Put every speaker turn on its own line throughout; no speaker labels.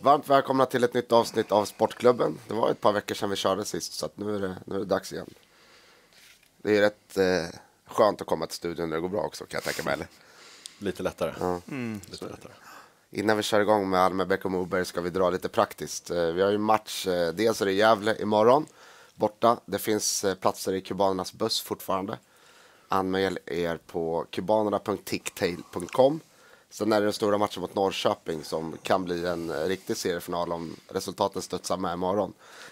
Varmt välkomna till ett nytt avsnitt av Sportklubben. Det var ett par veckor sedan vi körde sist, så att nu är det dags igen. Det är rätt skönt att komma till studion när det går bra också, kan jag tänka mig. Eller?
Lite lättare.
Ja.
Lite lättare.
Innan vi kör igång med Almebäck och Moberg ska vi dra lite praktiskt. Vi har ju match, dels är det Gävle imorgon borta. Det finns platser i kubanernas buss fortfarande. Anmäl er på kubanerna.ticktail.com. Sen är det den stora matchen mot Norrköping som kan bli en riktig seriefinal om resultaten studsar med imorgon.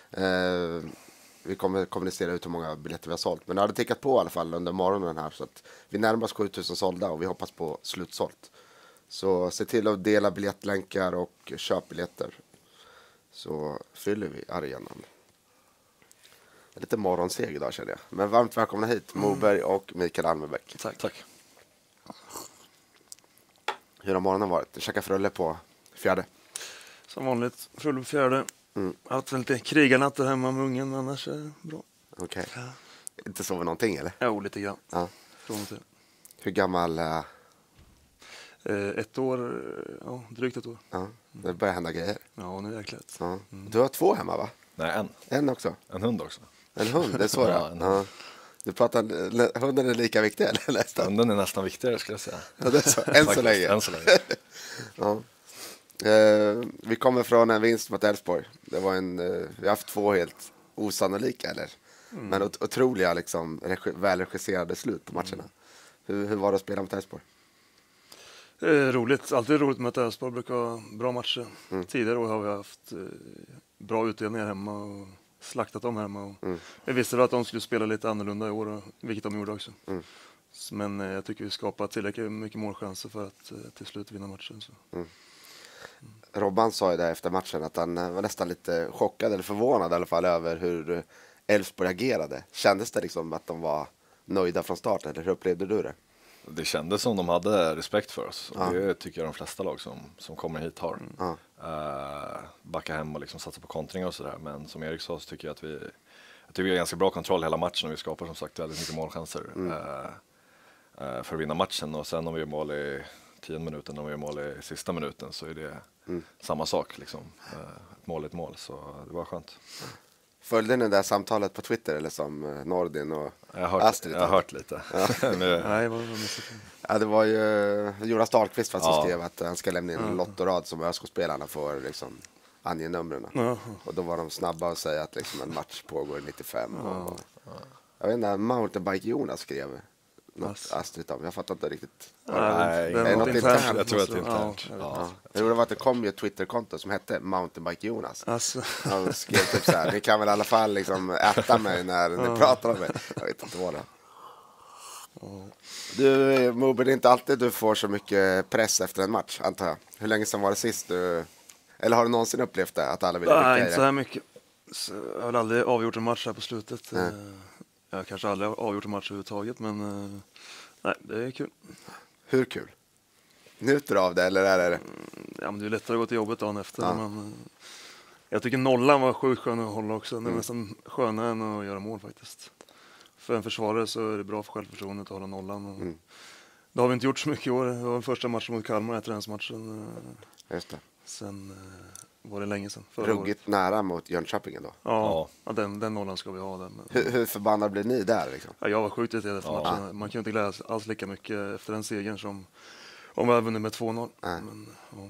Vi kommer kommunicera ut hur många biljetter vi har sålt. Men det hade tickat på i alla fall under morgonen här. Så att vi närmar oss 7000 sålda och vi hoppas på slutsålt. Så se till att dela biljettlänkar och köp biljetter. Så fyller vi arenan. Det är lite morgonseg idag känner jag. Men varmt välkomna hit Moberg och Mikael Almebäck.
Tack.
Hur har morgonen varit? Du käkar frulle på fjärde.
Som vanligt, frulle på fjärde. Haft lite krigarnatt där hemma med ungen, annars är det bra.
Okej. Inte sover någonting eller?
Jo, lite grann.
Ja.
Från och till.
Hur gammal?
1 år, ja, drygt 1 år.
Ja, det börjar hända grejer.
Ja, nu är det jäkligt.
Ja. Du har 2 hemma va?
Nej, en.
En också?
En hund också.
En hund, det är så
Ja,
det. Ja. Du pratar, hunden är lika viktig eller nästan?
Hunden är nästan viktigare skulle jag säga.
Ja, det är så. Än så länge.
Än så länge.
Ja. Vi kommer från en vinst mot Elfsborg. Det var vi har haft 2 helt osannolika eller? Men otroliga liksom, välregisserade slut på matcherna. Hur var det att spela mot Elfsborg?
Roligt, alltid roligt med att Elfsborg brukar ha bra matcher. Tidigare år har vi haft bra utdelningar hemma och slaktat dem hemma. Och vi visste väl att de skulle spela lite annorlunda i år, vilket de gjorde också. Men jag tycker vi skapar tillräckligt mycket målchanser för att till slut vinna matchen. Så.
Robban sa ju där efter matchen att han var nästan lite chockad eller förvånad i alla fall över hur Elfsborg agerade. Kändes det liksom att de var nöjda från start eller hur upplevde du det?
Det kändes som de hade respekt för oss. Och det tycker jag de flesta lag som kommer hit har. Backa hem och liksom satsa på kontringar och sådär. Men som Erik sa så tycker jag att vi har ganska bra kontroll hela matchen och vi skapar som sagt väldigt mycket målchanser för att vinna matchen. Och sen om vi gör mål i 10 minuten, om vi gör mål i sista minuten så är det samma sak. Liksom. Ett mål är ett mål, så det var skönt.
Följde ni det där samtalet på Twitter eller som Nordin och Astrid?
Jag har hört lite. Ja.
Nej,
Det var ju Jonas Dahlqvist som skrev att han ska lämna in en lottorad som ÖSK-spelarna får liksom ange numren. Och då var de snabba att säga att liksom en match pågår 95. Jag vet inte, Mountainbike Jonas skrev något Astrid om. Jag fattar inte riktigt.
Nej,
det är något internt.
Jag tror att det är internt.
Det var att det kom ju ett Twitterkonto som hette Mountainbike Jonas.
Alltså.
Han skrev typ så här: ni kan väl i alla fall liksom äta mig när ni pratar om mig. Jag vet inte vad det. Du, Moberg, det är inte alltid du får så mycket press efter en match, antar jag. Hur länge sedan var det sist eller har du någonsin upplevt det? Att alla vill
Nej, inte så här mycket. Så jag har väl aldrig avgjort en match här på slutet. Jag har kanske aldrig avgjort en match överhuvudtaget, men nej, det är kul.
Hur kul? Njuter du av det, eller är det?
Ja, men det är lättare att gå till jobbet dagen efter. Men jag tycker nollan var sjukt skön att hålla också. Det är nästan skönare än att göra mål faktiskt. För en försvarare så är det bra för självförtroendet att hålla nollan. Det har vi inte gjort så mycket i år. Det var den första matchen mot Kalmar, träningsmatchen.
Just det.
Sen var det länge sedan.
Ruggigt nära mot Jönköping då.
Ja, den nollan ska vi ha.
Hur förbannad blir ni där liksom?
Ja, jag var sjukt irriterad efter matchen. Man kan ju inte glädjas alls lika mycket efter den segern som om vi hade vunnit med 2-0. Men,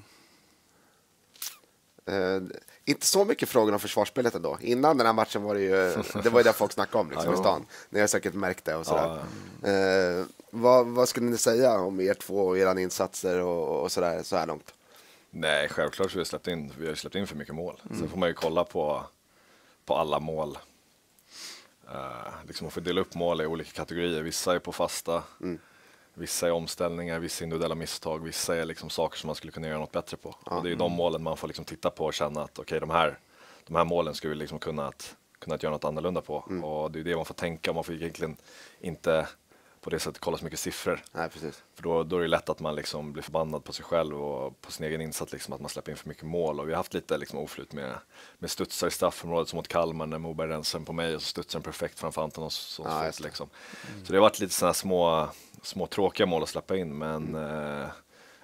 inte så mycket frågor om försvarsspelet ändå. Innan den här matchen var det var ju det folk snackade om liksom, i stan. Ni har säkert märkt det och sådär. Vad skulle ni säga om er två och era insatser och sådär så här långt?
Nej, självklart så vi har släppt in för mycket mål. Sen får man ju kolla på alla mål. Liksom man får dela upp mål i olika kategorier. Vissa är på fasta, vissa är omställningar, vissa individuella misstag, vissa är liksom saker som man skulle kunna göra något bättre på. Och det är ju de målen man får liksom titta på och känna att okej, de här målen skulle vi liksom kunnat göra något annorlunda på. Och det är det man får tänka. Man får egentligen inte på det sättet kolla så mycket siffror.
Nej, precis.
För då är det lätt att man liksom blir förbannad på sig själv och på sin egen insats, liksom, att man släpper in för mycket mål. Och vi har haft lite liksom oflyt med studsar i straffområdet som mot Kalmar när Moberg rensar på mig och så studsar den perfekt framför Anton och så, liksom. Så det har varit lite sådana små tråkiga mål att släppa in, men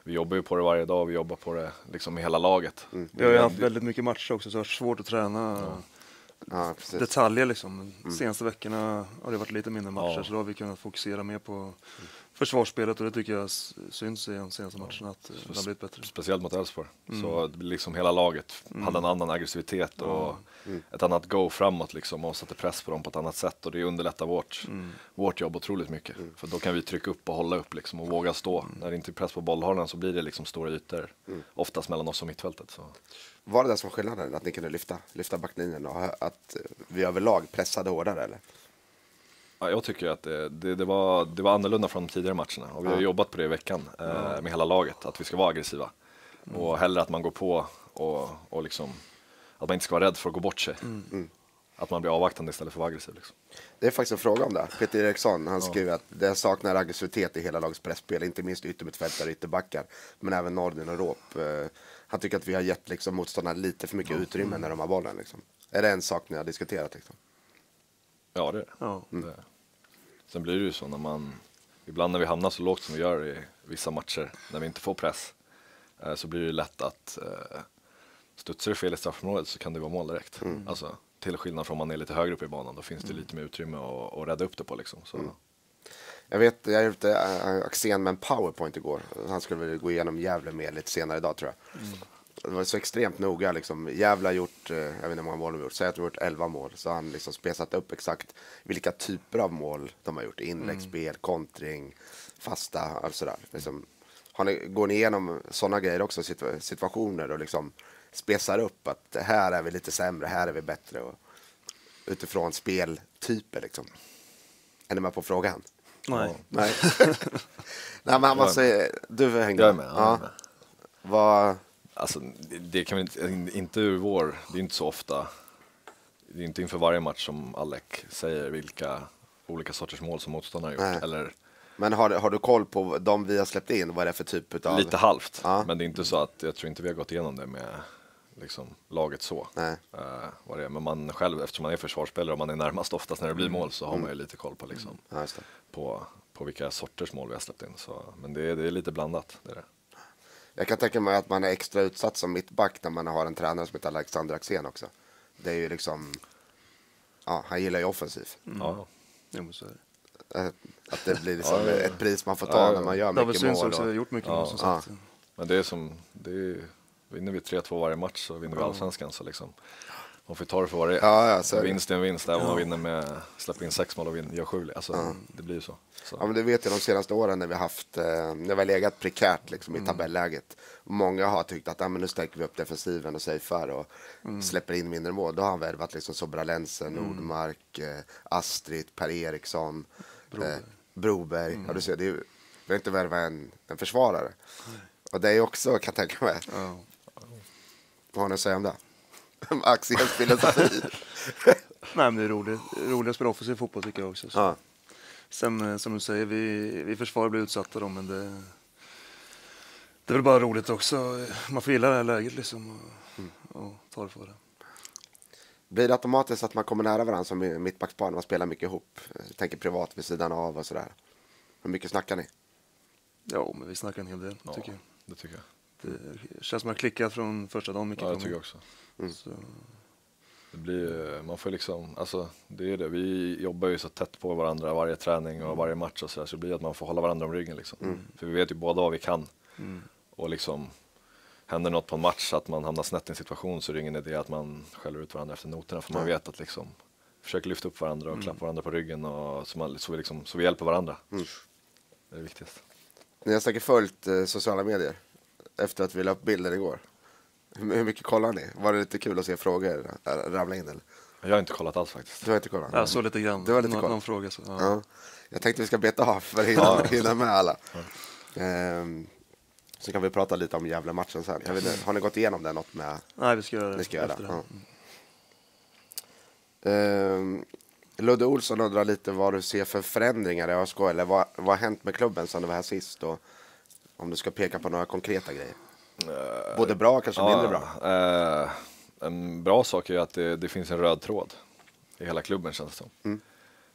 vi jobbar ju på det varje dag, vi jobbar på det liksom i hela laget.
Vi har ju haft väldigt mycket matcher också så det har varit svårt att träna
Ja, precis.
detaljer liksom. De senaste veckorna har det varit lite mindre matcher så då har vi kunnat fokusera mer på försvarsspelet och det tycker jag syns i de senaste matcherna att det har blivit bättre.
Speciellt mot Elfsborg. Så liksom hela laget hade en annan aggressivitet och ett annat go framåt liksom och satte press på dem på ett annat sätt och det underlättar vårt jobb otroligt mycket. För då kan vi trycka upp och hålla upp liksom och våga stå. När det inte är press på bollhörnan så blir det liksom stora ytor. Oftast mellan oss och mittfältet. Så.
Var det där som var skillnaden? Att ni kunde lyfta backlinjen och att vi överlag pressade hårdare eller?
Ja, jag tycker att det var annorlunda från de tidigare matcherna och vi har jobbat på det i veckan med hela laget, att vi ska vara aggressiva och hellre att man går på och liksom, att man inte ska vara rädd för att gå bort sig. Att man blir avvaktande istället för att vara aggressiv. Liksom.
Det är faktiskt en fråga om det. Peter Eriksson, han skriver att det saknar aggressivitet i hela lagets pressspel, inte minst yttermittfältare och ytterbackar, men även Nordin och Råp. Han tycker att vi har gett liksom, motståndarna lite för mycket utrymme när de har bollen. Liksom. Är det en sak ni har diskuterat? Liksom?
Ja, det är det.
Ja.
Sen blir det ju så ibland när vi hamnar så lågt som vi gör i vissa matcher, när vi inte får press, så blir det lätt att studsar det fel i straffområdet så kan det vara mål direkt. Alltså, till skillnad från om man är lite högre upp i banan, då finns det lite mer utrymme att rädda upp det på. Liksom. Så.
Jag gjorde Axén med en powerpoint igår. Han skulle väl gå igenom Gävle med lite senare idag tror jag. Det var så extremt noga. Liksom. Gävle har gjort, jag vet inte hur många mål de har gjort, säg att de har gjort 11 mål. Så han liksom spesat upp exakt vilka typer av mål de har gjort. Inläggsspel, kontring, fasta och sådär. Liksom, går ni igenom sådana grejer också, situationer och liksom spesar upp att här är vi lite sämre, här är vi bättre och utifrån speltyper liksom. Är ni med på frågan?
Nej.
Nej. Nej men man säger, du hängde.
Jag är med. Jag är med.
Vad...
Alltså, det kan vi inte ur vår, det är inte så ofta, det är inte inför varje match som Alec säger vilka olika sorters mål som motståndare har gjort. Eller,
men har du koll på de vi har släppt in? Vad är det för typ av...
Lite halvt, men det är inte så att jag tror inte vi har gått igenom det med liksom, laget så. Vad det är. Men man själv, eftersom man är försvarsspelare och man är närmast oftast när det blir mål så har man ju lite koll på, liksom, på vilka sorters mål vi har släppt in. Så, men det är lite blandat. Det är det.
Jag kan tänka mig att man är extra utsatt som mittback när man har en tränare som heter Alexander Axén också. Det är ju liksom, ja, han gillar ju offensiv.
Ja.
Så är det.
Att det blir liksom ett pris man får ta när man gör mycket mål.
Också, gjort mycket mål som sagt.
Men det är vinner vi 3-2 varje match så vinner vi allsvenskan. Så liksom, man får ta det för vad det är. Så vinst är en vinst, även om man vinner med släpper in 6 mål och gör 7. Alltså, det blir ju så.
Ja, men det vet jag de senaste åren när vi haft, när vi har legat prekärt liksom, i tabelläget. Många har tyckt att men nu stärker vi upp defensiven och safear och släpper in mindre mål. Då har han värvat liksom Sobralensen, Nordmark, Astrid, Per Eriksson, Broberg. Ja, du ser, vi har inte värvat en försvarare. Och det är också, kan jag tänka mig. Vad har ni att säga om det? Axéns filosofi.
Nej, men det är roligt att spela offensiv fotboll tycker jag också. Så. Sen som du säger, vi försvarar blir utsatta då, men det är väl bara roligt också. Man får gilla det här läget liksom och ta det för det.
Blir det automatiskt att man kommer nära varandra som mittbackspar när man spelar mycket ihop? Jag tänker privat vid sidan av och sådär. Hur mycket snackar ni?
Ja, men vi snackar en hel del tycker jag.
Det tycker jag.
Det känns som att jag klickat från första dagen.
Ja, jag tycker också. Så. Det blir, man får liksom, alltså det är det. Vi jobbar ju så tätt på varandra varje träning och varje match och så det blir att man får hålla varandra om ryggen liksom. För vi vet ju båda vad vi kan. Och liksom händer något på en match att man hamnar snett i en situation så är det ingen idé att man skäller ut varandra efter noterna för man vet att liksom försöker lyfta upp varandra och klappa varandra på ryggen och så vi hjälper varandra. Det är det viktigaste.
Ni har säkert följt sociala medier efter att vi la upp bilder igår. Hur mycket kollar ni? Var det lite kul att se frågor ramla in eller?
Jag har inte kollat alls faktiskt.
Du har inte kollat?
Ja, så lite grann.
Det var lite
någon fråga så.
Ja. Jag tänkte vi ska beta av för att hinna med alla. Så kan vi prata lite om jävla matchen sen. Jag vet inte, har ni gått igenom det något med?
Nej, vi ska göra det.
Ni ska göra det. Ludde Olsson undrar lite vad du ser för förändringar i ÖSK eller vad har hänt med klubben sedan du var här sist och om du ska peka på några konkreta grejer. Både bra och kanske mindre bra.
En bra sak är att det finns en röd tråd i hela klubben känns det som.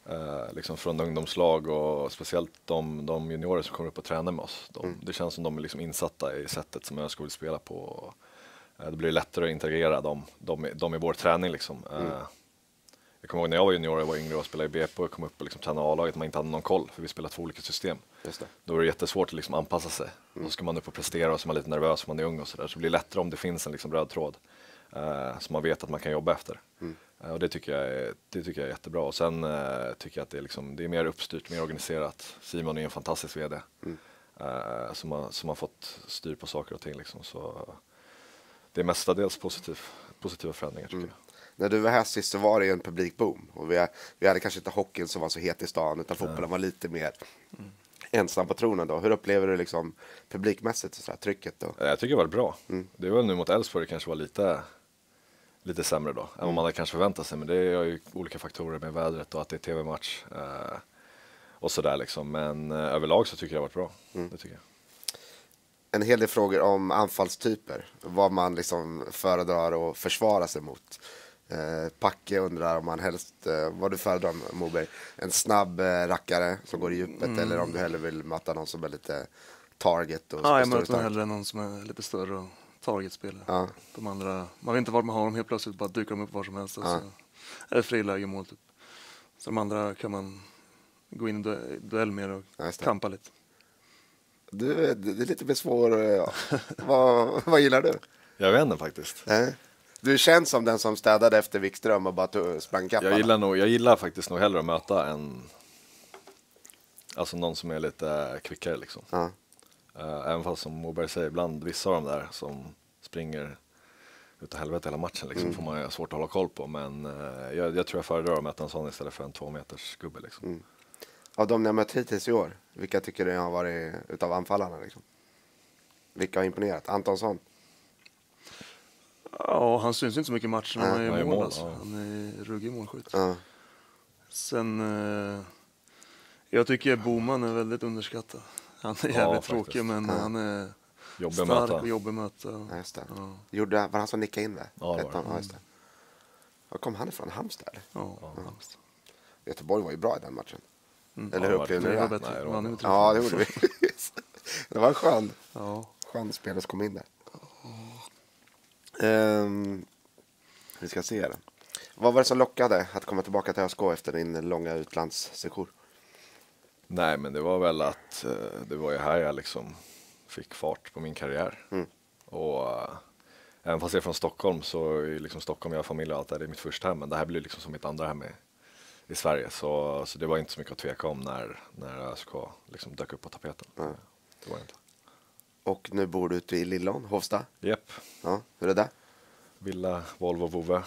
liksom från ungdomslag och speciellt de juniorer som kommer upp och tränar med oss. Det känns som de är liksom insatta i sättet som ÖSK vill spela på. Det blir lättare att integrera dem i vår träning. Liksom. Jag kommer ihåg när jag var junior och var yngre och spelade i BP och kom upp och liksom tränade A-laget och man inte hade någon koll för vi spelade 2 olika system.
Just det.
Då är det jättesvårt att liksom anpassa sig. Och så ska man upp och prestera och så är man lite nervös för man är ung och sådär. Så det blir lättare om det finns en liksom röd tråd som man vet att man kan jobba efter. Och det tycker jag är jättebra. Och sen tycker jag att det är mer uppstyrt, mer organiserat. Simon är en fantastisk vd som har fått styr på saker och ting. Liksom. Så det är mestadels positiva förändringar tycker jag.
När du var här sist så var det en publikboom. Och vi hade kanske inte hockeyn som var så het i stan utan fotbollen var lite mer ensam på tronen då. Hur upplever du liksom publikmässigt så här, trycket då?
Jag tycker det var bra. Det var nu mot Elfsborg det kanske var lite sämre då än vad man hade kanske förväntat sig. Men det är ju olika faktorer med vädret och att det är tv-match och sådär liksom. Men överlag så tycker jag det har varit bra. Det tycker jag.
En hel del frågor om anfallstyper. Vad man liksom föredrar att försvara sig mot. Packe undrar om man helst, vad du föredrar Moberg. En snabb rackare som går i djupet eller om du hellre vill möta någon som är lite target. Och
jag möter nog hellre någon som är lite större och targetspelare. Ja. De andra, man vet inte vart man har dem, helt plötsligt bara dyker de upp var som helst. Så är det friläge mål typ. Så de andra kan man gå in i duell mer och kampa lite.
Det är lite mer svår. Vad gillar du?
Jag vet inte faktiskt.
Du känns som den som städade efter Wikström och bara sprang kapp.
Jag gillar faktiskt nog hellre att möta någon som är lite kvickare liksom. Även fast som Moberg säger, ibland vissa av dem där som springer utav helvete hela matchen liksom, får man svårt att hålla koll på. Men jag tror jag föredrar att möta en sån istället för en 2 meters gubbe liksom.
Av de ni har mött hittills i år, vilka tycker du har varit utav anfallarna liksom? Vilka har imponerat? Antonsson?
Ja, han syns inte så mycket i matchen. Han är mål alltså. Han är ruggig målskytt. Sen jag tycker Boman är väldigt underskattad. Han är jävligt tråkig men han är stark och jobbig att möta.
Ja, just det. Var han som nickade in det?
Ja, det var
just det. Var kom han ifrån? Halmstad eller?
Ja, Halmstad.
Göteborg var ju bra i den matchen. Eller hur upplevde ni det?
Ja,
det gjorde vi. Det var en skön spelare som kom in där. Vi ska se det. Vad var det som lockade att komma tillbaka till ÖSK efter din långa utlandssejour?
Nej, men det var väl att det var ju här jag liksom fick fart på min karriär. Och även fast jag är från Stockholm så är liksom Stockholm, jag har familj och allt det är mitt första hem. Men det här blir liksom som mitt andra hem i Sverige. Så det var inte så mycket att tveka om när ÖSK liksom dök upp på tapeten. Det var inte.
Och nu bor du ute i Lillån, Hovsta?
Japp.
Ja, hur är det där?
Villa, Volvo, Vove.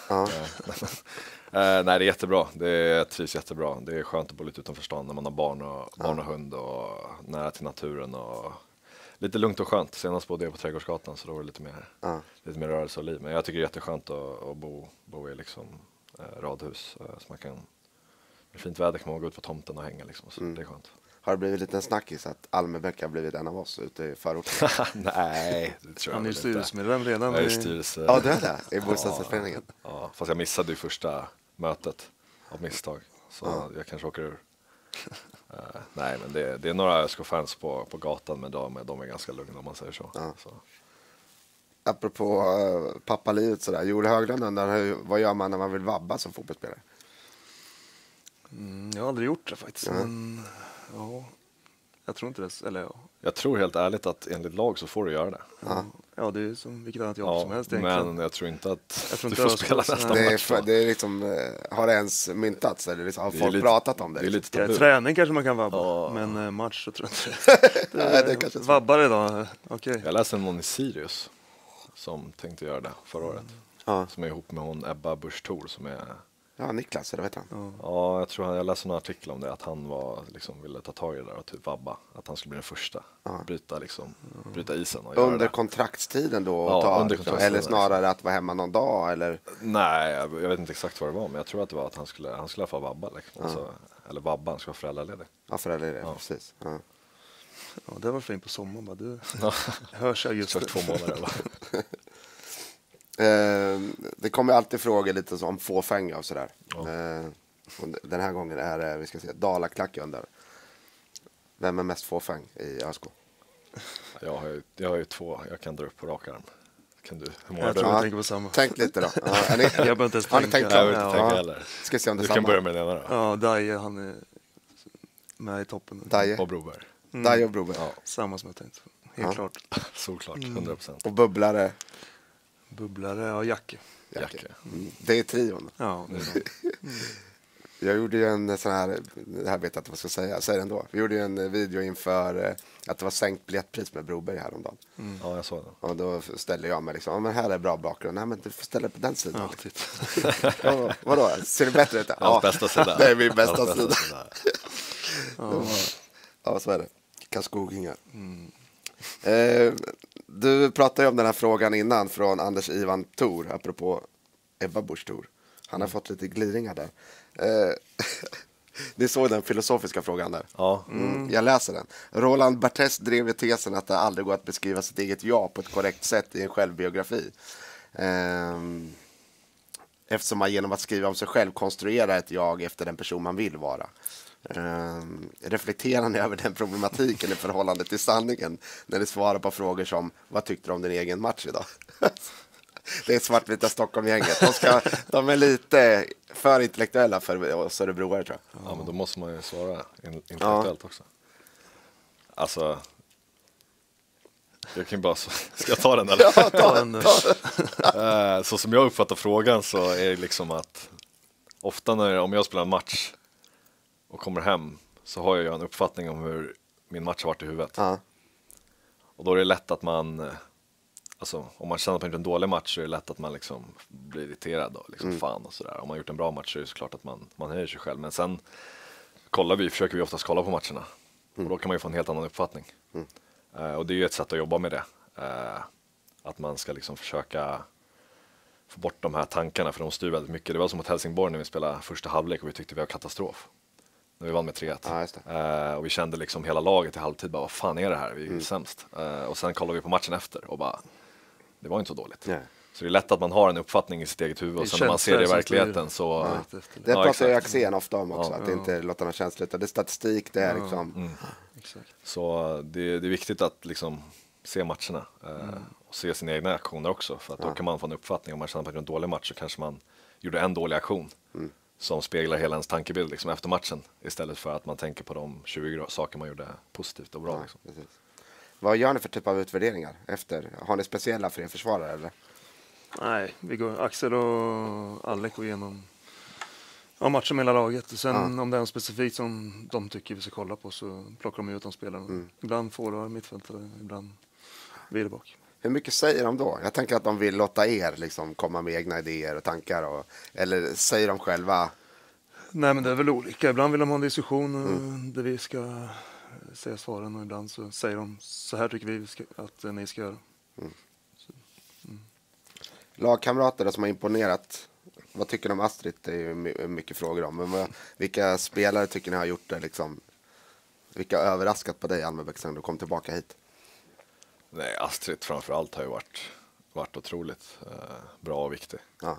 Nej, det är jättebra. Jag trivs jättebra. Det är skönt att bo lite utanför stan när man har barn och hund och nära till naturen och lite lugnt och skönt. Senast bodde jag på Trädgårdsgatan så då var det lite mer rörelse och liv. Men jag tycker det är jätteskönt att bo i liksom radhus så man kan med fint väder kan man gå ut på tomten och hänga liksom, så det är skönt.
Har det blivit lite en snackis att Almebäck har blivit en av oss ute i förorten?
Nej, det tror jag
han är
inte.
styrelsemedlem redan.
Jag är styrelse.
Ja, det är det. I bostadsrättsföreningen.
Ja, fast jag missade ju första mötet av misstag. Så jag kanske åker ur. Nej, men det är några ÖSK-fans på gatan med de är ganska lugna om man säger så. Så.
Apropå pappalivet sådär. Joel Höglund undrar vad gör man när man vill vabba som fotbollsspelare?
Jag har aldrig gjort det faktiskt. Men jag tror inte det. Eller
Jag tror helt ärligt att enligt lag så får du göra det.
Ja, det är som vilket annat jobb som helst egentligen.
Men jag tror inte att du får spela nästa match.
Det är liksom, har det ens myntats? Eller liksom, har folk pratat om det?
Det är lite tabu.
Träning kanske man kan vabba, men match så tror jag inte det.
Kanske
vabbar idag, okej.
Jag läste någon i Sirius som tänkte göra det förra året. Som är ihop med hon Ebba Busch Thor som är...
Ja, Niklas, eller vet han?
Ja, jag tror jag läste en artikel om det, att han ville ta tag i det där och typ vabba. Att han skulle bli den första, bryta isen och
under
göra
kontraktstiden då?
Under kontraktstiden,
eller snarare att vara hemma någon dag? Eller?
Nej, jag vet inte exakt vad det var, men jag tror att det var att han skulle få vabba. Liksom. Eller vabba, han skulle vara föräldraledig.
Ja, föräldraledig, precis.
Ja, det var fint på sommaren. Bara. Du hörs augusti.
2 månader.
Det kommer alltid frågor lite om fåfänga och sådär. Och den här gången är det, vi ska se, Dalaklack under. Vem är mest fåfäng i ÖSK?
Jag har ju 2 jag kan dra upp på rak arm. Kan du? Hur många
Jag
du?
tror jag tänker på samma.
Tänk lite då. Ja,
Jag behöver inte ens
har ni
tänka.
tänkt
Jag vill inte
Ja.
tänka heller.
Ska se om det är
Du
samma.
kan börja med den ena då.
Ja, Daje, han är med i toppen.
Daje.
Och Broberg.
Daje och Broberg.
Ja,
Samma som jag tänkt. Helt klart.
såklart. 100%.
Och bubblare.
Bubblare, ja, Jacke.
Jacke.
Det är trion.
Ja, det är bra.
Jag gjorde ju en sån här, det här vet jag inte vad jag ska säga, jag säger det ändå. Vi gjorde ju en video inför att det var sänkt biljettpris med Broberg häromdagen.
Ja, jag såg den.
Och då ställde jag mig liksom, men här är bra bakgrund. Nej, men du får ställa dig på den sidan.
Ja, titta.
Ja, vadå, ser det bättre ut?
Hans bästa sida.
det är min bästa
Hans
sida. Ja, så är det. Karlskogingar. Du pratade ju om den här frågan innan från Anders Ivan Thor, apropå Ebba Busch Thor. Han har fått lite gliringar där. Ni såg den filosofiska frågan där.
Ja.
Jag läser den. Roland Barthes drev i tesen att det aldrig går att beskriva sitt eget jag på ett korrekt sätt i en självbiografi. Eftersom man genom att skriva om sig själv konstruerar ett jag efter den person man vill vara. Reflekterar ni över den problematiken i förhållande till sanningen när ni svarar på frågor som vad tyckte du om din egen match idag? Det är svartvita Stockholm-gänget. De är lite för intellektuella för oss örebroare, tror jag.
Ja, men då måste man ju svara intellektuellt också. Alltså, jag kan ju bara... Ska jag ta den eller?
Ja, ta den.
Så som jag uppfattar frågan så är det liksom att ofta om jag spelar en match och kommer hem så har jag en uppfattning om hur min match har varit i huvudet.
Ja.
Och då är det lätt att man... Alltså, om man känner på en dålig match så är det lätt att man liksom blir irriterad och liksom fan och sådär. Om man har gjort en bra match så är det såklart att man höjer sig själv. Men sen försöker vi oftast kolla på matcherna. Och då kan man ju få en helt annan uppfattning. Och det är ju ett sätt att jobba med det. Att man ska liksom försöka få bort de här tankarna, för de styr väldigt mycket. Det var som mot Helsingborg när vi spelade första halvlek och vi tyckte vi var katastrof. När vi vann med 3-1.
Ja, just det.
Och vi kände liksom hela laget i halvtid bara, vad fan är det här? Vi är sämst. Och sen kollade vi på matchen efter och bara, det var inte så dåligt.
Nej.
Så det är lätt att man har en uppfattning i sitt eget huvud och sen när man ser det i verkligheten så...
Det pratar
exakt.
ju Axén ofta om också,
Ja.
att det inte låter något känsligt. Det är statistik, det är liksom...
Exakt.
Så det är viktigt att liksom se matcherna och se sina egna aktioner också. För att då kan man få en uppfattning. Om man känner på en dålig match så kanske man gjorde en dålig aktion som speglar hela ens tankebild liksom, efter matchen. Istället för att man tänker på de 20 saker man gjorde positivt och bra.
Ja,
Liksom.
precis. Vad gör ni för typ av utvärderingar efter? Har ni speciella för er försvarare eller?
Nej, vi går, Axel och Alec går igenom matchen med hela laget. Sen om det är något specifikt som de tycker vi ska kolla på så plockar de ut de spelarna. Ibland forward, mittfältare, ibland vidare bak.
Hur mycket säger de då? Jag tänker att de vill låta er liksom komma med egna idéer och tankar. Eller säger de själva?
Nej, men det är väl olika. Ibland vill de ha en diskussion där vi ska säga svaren och ibland så säger de så här tycker vi att ni ska göra.
Lagkamrater då, som har imponerat. Vad tycker ni om Astrid? Det är ju mycket frågor om. Men vilka spelare tycker ni har gjort det liksom? Vilka har överraskat på dig, Almebäck, sen du kom tillbaka hit?
Nej, Astrid framförallt har ju varit otroligt bra och viktig.
Ja.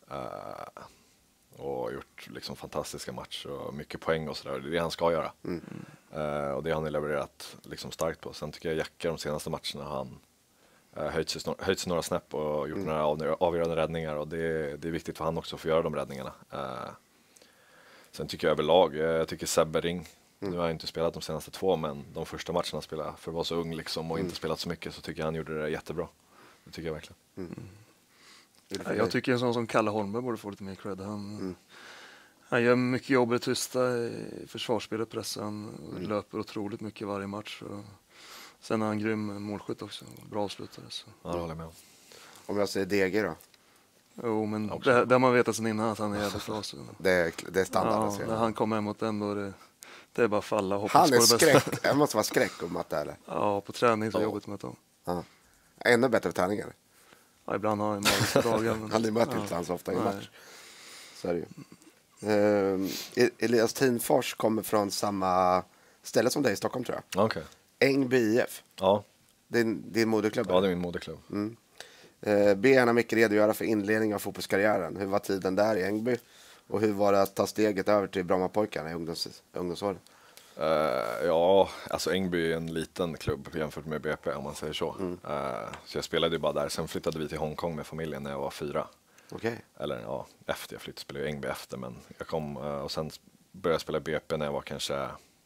Och gjort liksom fantastiska matcher och mycket poäng och sådär. Det är det han ska göra. Och det har han levererat liksom starkt på. Sen tycker jag Jacka de senaste matcherna har han höjt sig några snäpp och gjort några avgörande räddningar. Och det är viktigt för han också att få göra de räddningarna. Sen tycker jag överlag, jag tycker Sebbering, nu har jag inte spelat de senaste 2, men de första matcherna han spelade för att vara så ung liksom och inte spelat så mycket, så tycker jag han gjorde det jättebra. Det tycker jag verkligen.
Jag tycker en sån som Kalle Holmberg borde få lite mer cred. Han gör mycket jobb i tysta i försvarsspelet, pressen, löper otroligt mycket varje match. Och sen är han grym målskytt också, bra avslutare. Så.
Ja, det håller jag med om.
Om jag säger DG då?
Jo, men det har man vetat sedan innan att han är jävligt bra. Så.
Det är standard.
Ja, när han kommer hem mot den då det är bara falla och hoppas
Han är
på det
skräck.
bästa.
Jag måste vara skräck om att det eller?
Ja, på träning så är det jobbigt med dem.
Ja. Ännu bättre på träningar.
Ja, ibland har han magiska dagar. Men...
Han möter inte så ofta i match. Så är det ju. Elias Tinfors kommer från samma ställe som dig i Stockholm, tror jag.
Okej.
Ängby IF.
Ja.
Din moderklubb?
Ja, det är min moderklubb.
Be gärna mycket redogöra för inledningen av fotbollskarriären. Hur var tiden där i Ängby? Och hur var det att ta steget över till Brommapojkarna i ungdomsåren?
Ja, alltså Ängby är en liten klubb jämfört med BP om man säger så. Så jag spelade ju bara där. Sen flyttade vi till Hongkong med familjen när jag var 4.
Okej.
Eller ja, efter jag flyttade spelade jag Ängby efter. Men jag kom och sen började jag spela BP när jag var kanske,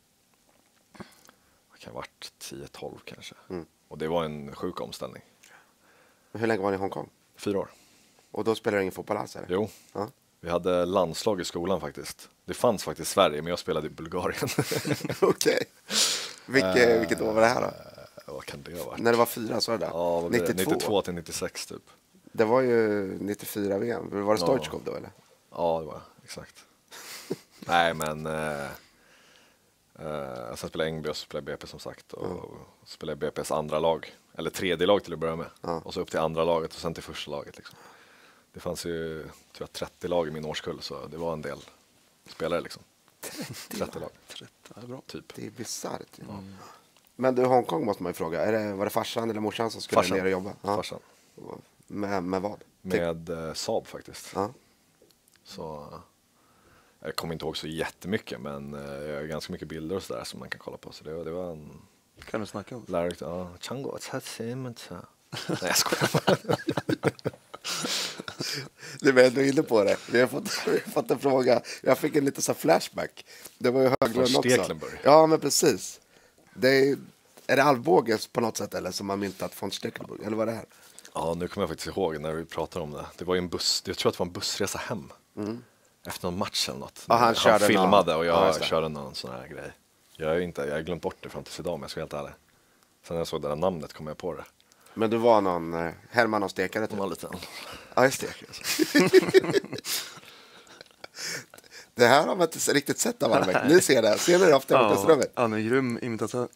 vad kan jag ha varit, 10-12 kanske. Och det var en sjuk omställning.
Hur länge var ni i Hongkong?
4 år.
Och då spelade du ingen fotboll alls eller?
Jo,
Ja.
vi hade landslag i skolan faktiskt. Det fanns faktiskt Sverige, men jag spelade i Bulgarien.
Okej. Vilket år var det här då?
Vad kan det ha varit?
När det var 4, så var det där?
Ja, vad blev det?
92.
92 till 96 typ.
Det var ju 94 VM. Var det Stoichkov då eller?
Ja, det var exakt. Nej, men sen spelade jag Ängby och så spelade jag BP som sagt. Och spelade BPs andra lag, eller tredje lag till att börja med. Och så upp till andra laget och sen till första laget. Liksom. Det fanns ju tror jag, 30 lag i min årskull, så det var en del spelare. Liksom. 30 lag.
30, det är bra.
Typ.
Det är bisarrt. Men du, Hongkong måste man ju fråga. Var det farsan eller morsan som skulle ner och jobba? Ja.
Farsan.
Med vad?
Med Saab faktiskt.
Ja.
Så jag kommer inte ihåg så jättemycket, men jag har ganska mycket bilder och sådär som man kan kolla på. Så det var en
Kan du snacka om?
lärorikt. Ja, Chango, nej, jag skojar.
Du vet, du är inne på det. Vi har fått en fråga. Jag fick en liten så här flashback. Det var ju Höglund också.
Stekelenburg.
Ja, men precis. Är det Alvbåges på något sätt eller som har myntat von Stekelenburg? Eller vad är det här?
Ja, nu kommer jag faktiskt ihåg när vi pratade om det. Det var ju en buss, jag tror att det var en bussresa hem. Efter någon match eller något.
Ja, han
filmade och
Ja,
jag körde någon sån här grej. Jag har glömt bort det fram tills idag, om jag ska vara helt ärlig. Sen när jag såg det där namnet kom jag på det.
Men du var någon Herman och stekare
Det
typ?
var lite.
Ja, just det. Det här har man inte riktigt sett av Albeck. Ni ser det. Ser ni det ofta i omklädningsrummet?
Han är grym imitatör.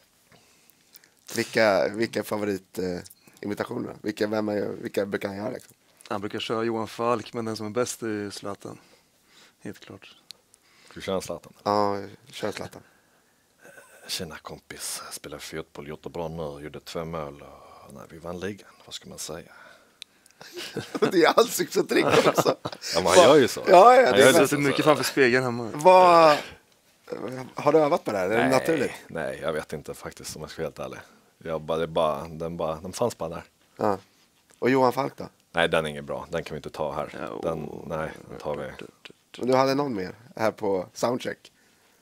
Vilka favoritimitationer? Vilka brukar han göra liksom?
Han brukar köra Johan Falk, men den som är bäst är Zlatan. Helt klart.
Ska vi köra Zlatan?
Ja, kör Zlatan.
Tjena kompis, jag spelar fotboll, gjort det bra nu, gjorde 2 mål och när vi vann ligan, vad ska man säga?
Det är ansiktsuttryck också.
Ja, men han gör ju så.
Ja,
Han
det
gör
är
Jag
så.
sitter mycket framför spegeln hemma.
Har du övat på det här? Är det naturligt?
Nej, jag vet inte faktiskt om jag ska vara helt ärlig. Den fanns bara där.
Ja. Och Johan Falk då?
Nej, den är ingen bra. Den kan vi inte ta här.
Ja,
Den tar vi.
Och du hade någon mer här på soundcheck?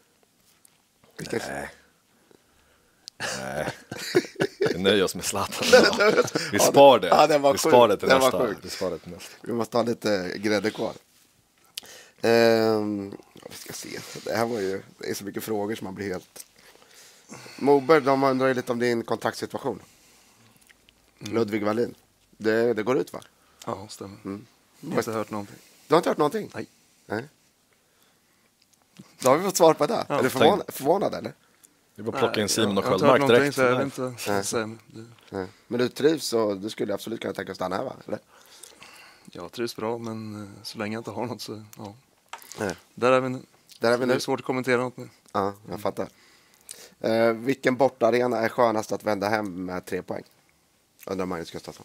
Nej. Vi nöjer oss med Zlatan. Vi spar det.
Ja, den var
Vi spar det
sjuk.
till
Den var
nästa.
sjuk.
Vi spar det till nästa.
Vi måste ha lite grädde kvar. Vi ska se. Det är så mycket frågor som man blir helt... Moberg, de undrar ju lite om din kontraktssituation. Ludvig Wallin. Det går ut va?
Ja, stämmer. Jag har inte hört någonting.
Du har inte hört någonting?
Nej.
Då har vi fått svar på det.
Ja,
är du förvånad eller?
Vi bara plocka in Simon och
Jag har inte hört
Sköldmark
någonting,
direkt.
så jag vet inte säga.
Nej. Men du trivs och du skulle absolut kunna tänka stanna här va? Eller?
Jag trivs bra, men så länge jag inte har något så ja.
Nej.
Där är vi nu.
Där är vi
Det är
nu.
svårt att kommentera något nu.
Ja, jag fattar. Vilken bortaarena är skönast att vända hem med 3 poäng? Undrar Magnus Gustafsson.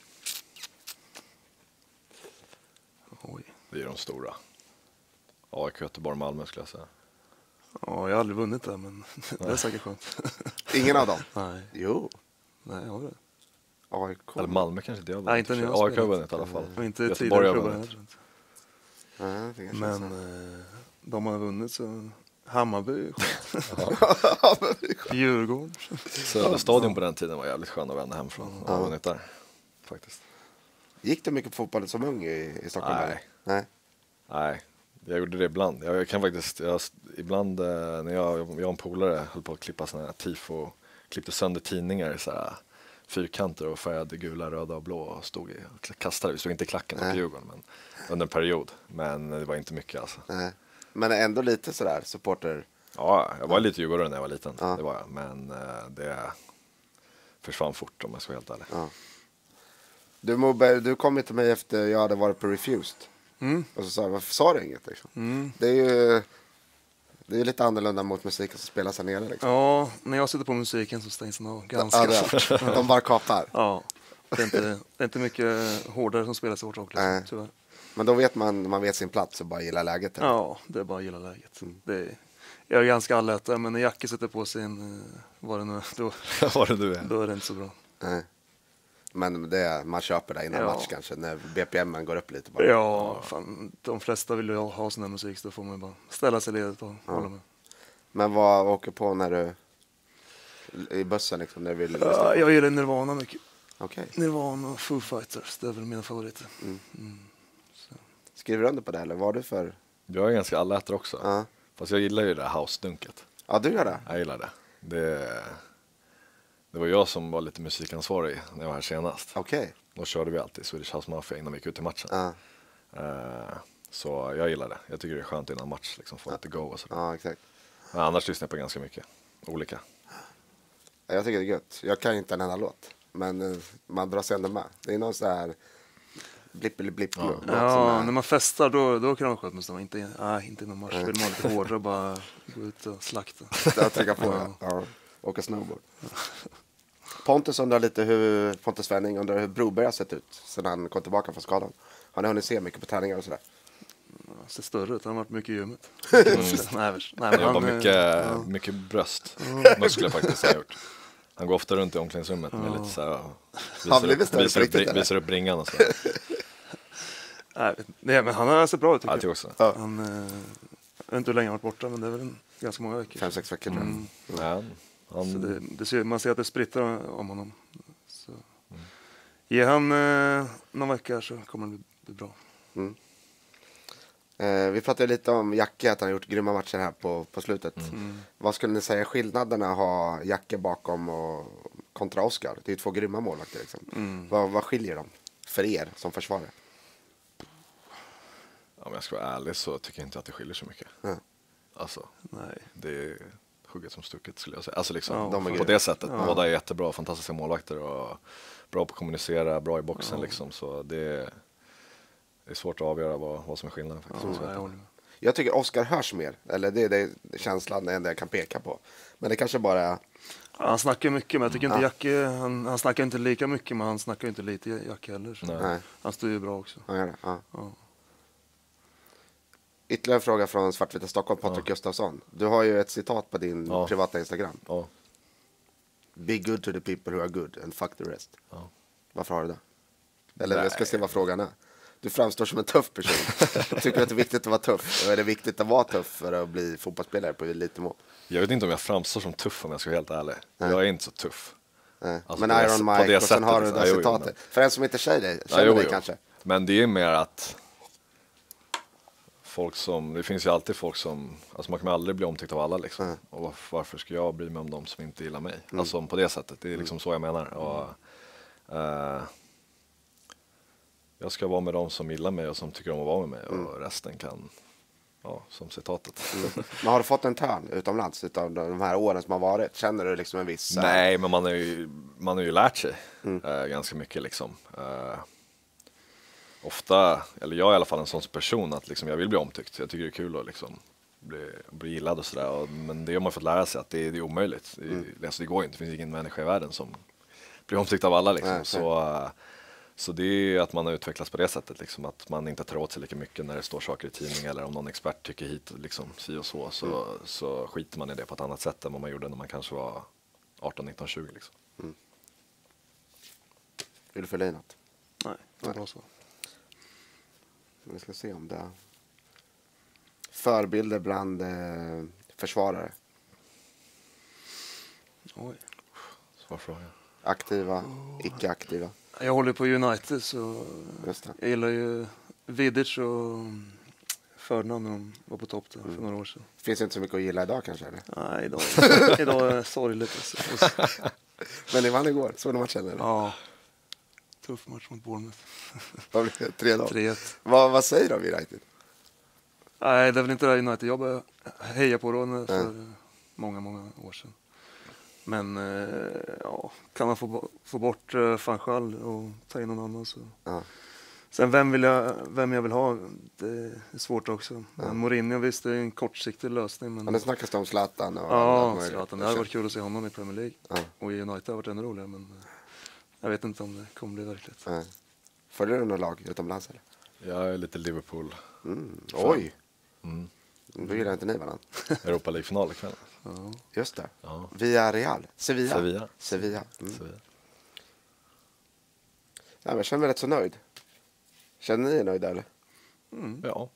Oj.
Det är de stora. AIK, Göteborg, Malmö skulle jag säga.
Ja, jag har aldrig vunnit där, men det är säkert skönt.
Ingen av dem?
Nej,
Jo.
jag har det.
AIK.
Eller Malmö kanske inte jag har
Nej, inte när jag har
AIK har
spelat.
vunnit i alla fall.
Och inte
Göteborg
tidigare
har
klubbar
vunnit.
heller.
Ja, det kanske
Men de har vunnit så Hammarby är skönt. Djurgården.
Söderstadion på den tiden var jävligt skön att vända hem från. Jag har vunnit där. Faktiskt.
Gick du mycket på fotboll som ung i Stockholm?
Nej.
eller? Nej.
Nej, jag gjorde det ibland. Jag kan faktiskt, ibland när jag och en polare höll på att klippa såna här tifo, klippte sönder tidningar i så här fyrkanter och färgade gula, röda och blå och stod kastade. Vi stod inte i klacken på Djurgården men under en period. Men det var inte mycket alltså.
Nej. Men ändå lite sådär supporter.
Ja, jag var lite Djurgårdare när jag var liten.
Ja.
Det var jag. Men det försvann fort om jag ska vara helt ärlig.
Ja. Du Moberg, du kom till mig efter jag hade varit på Refused. Och så sa jag, varför sa du inget liksom? Det är ju lite annorlunda mot musiken som spelas här nere liksom.
Ja, när jag sitter på musiken så stängs den av ganska fort.
De bara kapar.
Ja, det är inte mycket hårdare som spelas i vårt omklädningsrum, tyvärr.
Men då vet man vet sin plats och bara gillar läget. Eller?
Ja, det är bara att gilla läget. Jag är ganska allätare, men när Jacke sätter på sin, vad det nu då,
Vad det du är.
då är det inte så bra.
Nej. Men man köper det innan match kanske, när BPMen går upp lite bara.
Ja, fan, de flesta vill ju ha sån här musik, så då får man bara ställa sig ledigt och hålla med.
Men vad åker på när du i bussen liksom? När du vill
Jag gillar Nirvana mycket.
Okej.
Nirvana och Foo Fighters, det är väl mina favoriter.
Skriver du under på det eller? Vad har du för?
Jag är ganska allätare också.
Ja.
Fast jag gillar ju det här house-dunket.
Ja, du gör det?
Jag gillar det. Det var jag som var lite musikansvarig när jag var här senast.
Okej.
Då körde vi alltid Swedish House Mafia innan vi gick ut i matchen.
Ja.
Så jag gillar det. Jag tycker det är skönt innan match, liksom få lite go och sådär.
Ja, exakt.
Men annars lyssnar jag på ganska mycket olika.
Jag tycker det är gött. Jag kan inte en enda låt. Men man drar sig ändå med. Det är någon så här blipp låt som
Ja,
är...
när man festar då kan de sköta med inte inom match. Vill man lite hårdare och bara gå ut och slakta.
Där trycka på, ja. Åka snowboard. Pontus undrar lite Pontus Svenning undrar hur Broberg har sett ut sedan han kom tillbaka från skadan. Han har hunnit se mycket på träningar och sådär.
Han ser större ut, han har varit mycket i gymmet. Nej,
Jag jobbar
han,
mycket bröstmuskler faktiskt har jag gjort. Han går ofta runt i omklädningsrummet med lite så här, visar upp bringan och så.
Nej, men han har sett bra ut tycker
jag också.
Ja.
Han, jag vet inte hur länge han har varit borta, men det är väl ganska många veckor.
5-6 veckor tror jag.
Ja,
Så man ser att det spritter om honom. Så. Ge han någon vecka så kommer det bli bra.
Vi pratade lite om Jacke, att han har gjort grymma matcher här på slutet. Vad skulle ni säga skillnaderna att ha Jacke bakom och kontra Oskar? Det är ju 2 grymma målvakter liksom. Vad skiljer dem för er som försvarare?
Om jag ska vara ärlig så tycker jag inte att det skiljer så mycket. Alltså,
Nej.
det är hugget som stucket skulle jag säga. Alltså liksom,
de
på det sättet. Båda är jättebra, fantastiska målvakter och bra på att kommunicera, bra i boxen liksom. Så det är svårt att avgöra vad som är skillnaden.
Jag tycker Oskar hörs mer. Eller det är känslan enda jag kan peka på. Men det kanske bara är...
Han snackar mycket, men jag tycker inte Jacke, han snackar inte lika mycket, men han snackar inte lite Jacke heller. Så.
Nej.
Han står ju bra också.
Han gör det, ja. Ytterligare en fråga från Svartvita Stockholm, Patrik Gustafsson. Du har ju ett citat på din privata Instagram.
Ja.
Be good to the people who are good and fuck the rest. Varför har du det? Eller jag ska se vad frågan är. Du framstår som en tuff person. Tycker du att det är viktigt att vara tuff? Och är det viktigt att vara tuff för att bli fotbollsspelare på elitnivå?
Jag vet inte om jag framstår som tuff om jag ska vara helt ärlig. Jag är inte så tuff.
Alltså, men Iron Mike och sen har du det där citatet. För en som inte känner dig kanske.
Men det är mer att det finns ju alltid folk som, alltså man kan aldrig bli omtyckt av alla liksom. Och varför ska jag bry mig om dem som inte gillar mig? Alltså på det sättet, det är liksom så jag menar. Och, jag ska vara med dem som gillar mig och som tycker om att vara med mig och resten kan, som citatet.
Men har du fått en törn utomlands utav de här åren som har varit? Känner du liksom en viss...
Nej, men man har ju lärt sig ganska mycket liksom. Ofta, eller jag är i alla fall en sån person att liksom jag vill bli omtyckt. Jag tycker det är kul att liksom bli gillad och sådär. Men det har man fått lära sig att det är omöjligt. Det går inte, det finns ingen människa i världen som blir omtyckt av alla liksom. Så det är att man har utvecklats på det sättet liksom, att man inte tar åt sig lika mycket när det står saker i tidningen eller om någon expert tycker hit liksom, si och så skiter man i det på ett annat sätt än vad man gjorde när man kanske var 18, 19, 20 liksom.
Vill du fylla i något?
Nej, det är bra så.
Vi ska se om det är förebilder bland försvarare.
Oj.
Svår fråga.
Aktiva, icke-aktiva.
Jag håller på United så
Just det.
jag gillar ju Vidic och Ferdinand när de var på topp där för några år sedan.
Finns inte så mycket att gilla idag kanske? Eller?
Nej, idag är det sorgligt. Alltså.
Men ni vann igår, såg du matchen eller?
Ja, tuff match mot Bournemouth.
3-0.
3-1.
Vad säger de i United?
Nej, det är väl inte det United jag började heja på då för många år sedan. Men kan man få bort van Gaal och ta in någon annan så.
Ja.
Sen vem jag vill ha, det är svårt också. Men Mourinho visst, det är en kortsiktig lösning. Men...
Det snackas om Zlatan.
Zlatan. Det hade varit kul att se honom i Premier League.
Ja.
Och i United har varit ännu roligare, men jag vet inte om det kommer bli verkligt.
Följer du någon lag utomlands eller?
Jag är lite Liverpool.
Oj. Då gillar inte ni varandra.
Europa League-final ikväll.
Just det.
Ja.
Villarreal. Sevilla.
Sevilla.
Ja, men jag känner mig rätt så nöjd. Känner ni er nöjda eller?
Ja,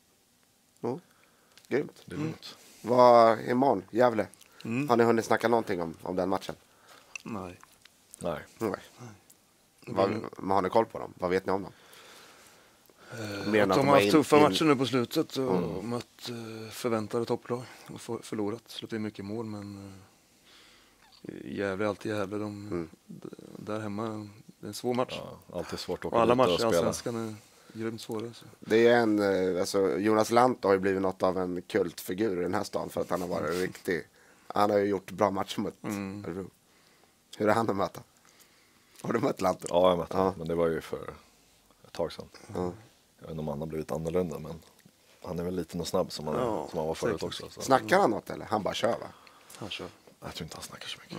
Grymt.
det är lugnt.
Vad imorgon? Gävle. Har ni hunnit snacka någonting om den matchen?
Nej.
Nej.
Nej. Har ni koll på dem? Vad vet ni om dem? Mer än
Att
att
de har haft tuffa
in-
matcher nu på slutet och mött förväntade topplag och förlorat. Släppt in mycket mål, men Gävle är alltid Gävle. Där hemma, det är en svår match.
Ja, alltid svårt att åka
Och alla
dit och
matcher i
spela.
Allsvenskan är grymt svåra. Så.
Det är alltså Jonas Lantto har ju blivit något av en kultfigur i den här stan för att han har varit riktig. Han har ju gjort bra matcher mot Örebro. Hur är han att möta? Har du mött Lantto?
Ja, jag mötte honom, men det var ju för ett tag sedan. Jag vet inte om han har blivit annorlunda, men han är väl liten och snabb som han var förut
säkert.
också. Så.
Snackar han något eller? Han bara kör va?
Han kör.
Jag tror inte han snackar så mycket.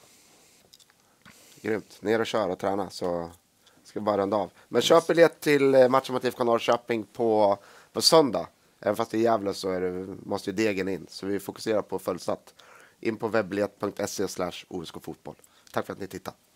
Grymt. Ner och kör och träna så ska vi bara runda av. Men köp biljett till matchen mot IFK Norrköping på söndag. Även fast det är Gävle så måste ju degen in. Så vi fokuserar på fullsatt. In på webbiljett.se/OSK fotboll. Tack för att ni tittade.